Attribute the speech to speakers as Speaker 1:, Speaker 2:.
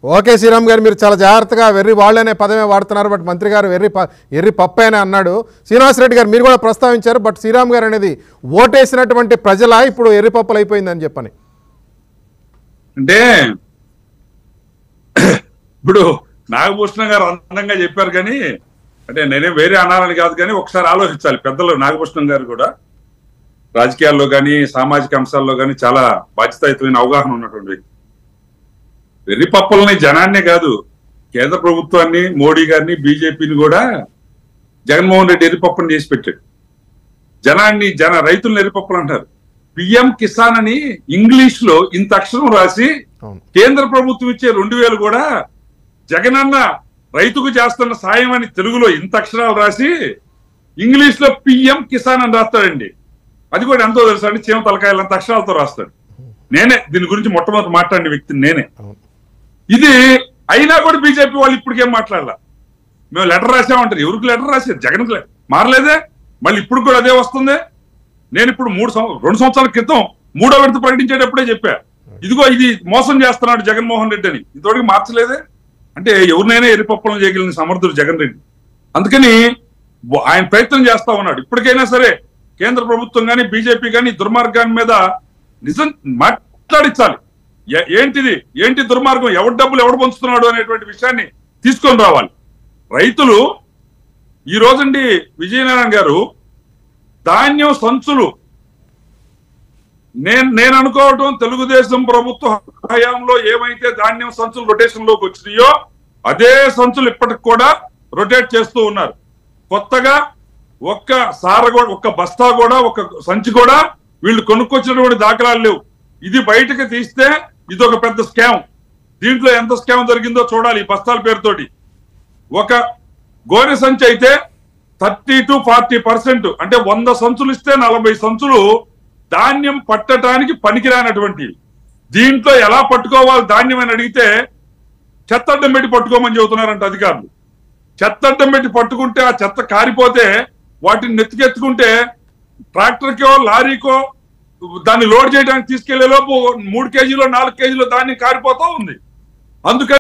Speaker 1: Okay Sriram గారు, మీరు చాలా జాగ్రత్తగా వెర్రి వాళ్ళు అనే పదమే వాడుతున్నారు. బట్ మంత్రి గారు ఎర్రి పప్పే అని అన్నాడు. శ్రీనివాస్ రెడ్డి గారు మీరు కూడా ప్రస్తావించారు. బట్ శ్రీరామ్ గారు అనేది ఓటేసినటువంటి ప్రజల ఇప్పుడు ఎర్రి పప్పులు అయిపోయిందని చెప్పని.
Speaker 2: అంటే ఇప్పుడు నాగభూషణం గారు అందంగా చెప్పారు, కానీ అంటే నేనే వేరే అనాలని కాదు, కానీ ఒకసారి ఆలోచించాలి పెద్దలు. నాగభూషణం గారు కూడా రాజకీయాల్లో కానీ సామాజిక అంశాల్లో కానీ చాలా బాధ్యతాయుతమైన అవగాహన ఉన్నటువంటి వ్యక్తి. వెర్రి పప్పులని జనాన్నే కాదు, కేంద్ర ప్రభుత్వాన్ని, మోడీ గారిని, బీజేపీని కూడా జగన్మోహన్ రెడ్డి ఎర్రిపప్పుని చేసి పెట్టాడు. జనాన్ని రైతులను ఎర్రిపప్పులు అంటారు. పిఎం కిసాన్ అని ఇంగ్లీష్ లో ఇంత అక్షరం రాసి కేంద్ర ప్రభుత్వం ఇచ్చే 2000 కూడా జగనన్న రైతుకు చేస్తున్న సాయం అని తెలుగులో ఇంత అక్షరాలు రాసి ఇంగ్లీష్ లో పిఎం కిసాన్ అని రాస్తాడండి. అది కూడా ఎంతో తెలుసా అండి, చీమ తలకాయలంత అక్షరాలతో రాస్తాడు. నేనే దీని గురించి మొట్టమొదటి మాట్లాడిన వ్యక్తిని నేనే. ఇది అయినా కూడా బీజేపీ వాళ్ళు ఇప్పటికేం మాట్లాడాల. మేము లెటర్ రాసామంటారు. ఎవరికి లెటర్ రాశారు? జగన్ మారలేదే, మళ్ళీ ఇప్పుడు కూడా అదే వస్తుంది. నేను ఇప్పుడు 2 సంవత్సరాల క్రితం 3వ విడత ప్రకటించేటప్పుడే చెప్పా, ఇదిగో ఇది మోసం చేస్తున్నాడు జగన్మోహన్ రెడ్డి అని. ఇంతవరకు మార్చలేదే. అంటే ఎవరినైనా ఎర్రిపప్పులను చేయగలిగిన సమర్థుడు జగన్ రెడ్డి. అందుకని ఆయన ప్రయత్నం చేస్తా ఉన్నాడు. ఇప్పటికైనా సరే కేంద్ర ప్రభుత్వం కానీ బీజేపీ కానీ దుర్మార్గాన్ని మీద నిజం మాట్లాడించాలి. ఏంటి దుర్మార్గం, ఎవరి డబ్బులు ఎవడు పంచుతున్నాడు అనేటువంటి విషయాన్ని తీసుకొని రావాలి. రైతులు ఈ రోజండి విజయనారాయణ గారు ధాన్యం సంచులు, నేను అనుకోవటం తెలుగుదేశం ప్రభుత్వ హయాంలో ఏమైతే ధాన్యం సంచులు రొటేషన్ లోకి వచ్చినాయో అదే సంచులు ఇప్పటికి కూడా రొటేట్ చేస్తూ ఉన్నారు. కొత్తగా ఒక్క బస్తా కూడా, ఒక్క సంచి కూడా వీళ్ళు కొనుక్కొచ్చినటువంటి దాఖలాలు లేవు. ఇది బయటకు తీస్తే ఇది ఒక పెద్ద స్కామ్. దీంట్లో ఎంత స్కామ్ జరిగిందో చూడాలి. ఈ బస్తాల పేరుతోటి ఒక గోనె సంచి అయితే 30 to 40%, అంటే 100 సంచులు ఇస్తే 40 సంచులు ధాన్యం పట్టడానికి పనికిరానటువంటివి. దీంట్లో ఎలా పట్టుకోవాలి ధాన్యం అని అడిగితే చెత్తడ్డం పెట్టి పట్టుకోమని చెబుతున్నారంట అధికారులు. చెత్తడ్డం పెట్టి పట్టుకుంటే ఆ చెత్త కారిపోతే వాటిని నెత్తికెత్తుకుంటే ట్రాక్టర్కో లారీకో దాన్ని లోడ్ చేయడానికి తీసుకెళ్లే లోపు 3 కేజీలో 4 కేజీలో ధాన్యం కారిపోతూ ఉంది. అందుకని